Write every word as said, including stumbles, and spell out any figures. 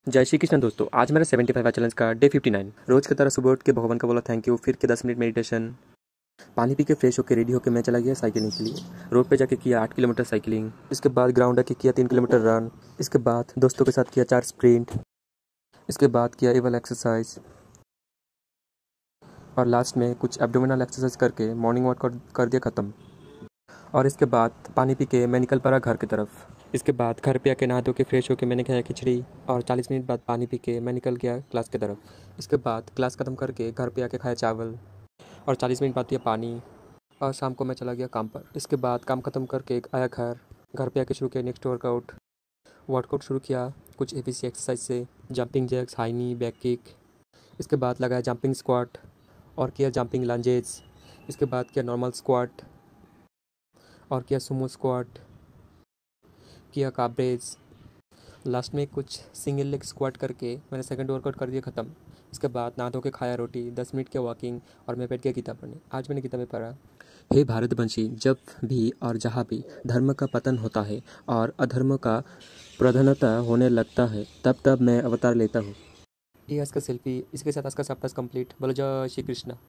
जय श्री कृष्ण दोस्तों, आज मेरा सेवेंटी फाइव चैलेंज का डे फिफ्टी नाइन। रोज की तरह सुबह उठ के भगवान का बोला थैंक यू, फिर के दस मिनट मेडिटेशन, पानी पी के फ्रेश होकर रेडी होकर मैं चला गया साइकिलिंग के लिए। रोड पे जाके किया आठ किलोमीटर साइकिलिंग। इसके बाद ग्राउंड आके किया तीन किलोमीटर रन। इसके बाद दोस्तों के साथ किया चार स्प्रिंट। इसके बाद किया एवल एक्सरसाइज और लास्ट में कुछ एब्डोमिनल एक्सरसाइज करके मॉर्निंग वॉक कर, कर दिया ख़त्म। और इसके बाद पानी पी के मैं निकल पड़ा घर की तरफ। इसके बाद घर पे आके नहा धो के फ्रेश होकर मैंने खाया खिचड़ी और चालीस मिनट बाद पानी पी के मैं निकल गया क्लास की तरफ। इसके बाद क्लास ख़त्म करके घर पे आके खाया चावल और चालीस मिनट बाद पिया पानी और शाम को मैं चला गया काम पर। इसके बाद काम ख़त्म करके आया घर घर पे आके शुरू किया नेक्स्ट वर्कआउट वर्कआउट शुरू किया कुछ ए बी सी एक्सरसाइज से, jumping jacks, high knee, back kick. इसके बाद लगाया जंपिंग स्क्वाट और किया जंपिंग लंजेस। इसके बाद किया नॉर्मल स्क्वाट और किया सुमो स्क्वाट, किया काब्रेज। लास्ट में कुछ सिंगल लेग स्क्वाट करके मैंने सेकंड वर्कआउट कर दिया ख़त्म। इसके बाद नहा धो के खाया रोटी, दस मिनट के वॉकिंग और मैं बैठ गया गीता पढ़ने। आज मैंने गीता में पढ़ा, हे भारतवंशी, जब भी और जहाँ भी धर्म का पतन होता है और अधर्म का प्रधानता होने लगता है, तब तब मैं अवतार लेता हूँ। ये आज का सेल्फी, इसके साथ आज का सप्ताह कंप्लीट। बोलो जय श्री कृष्ण।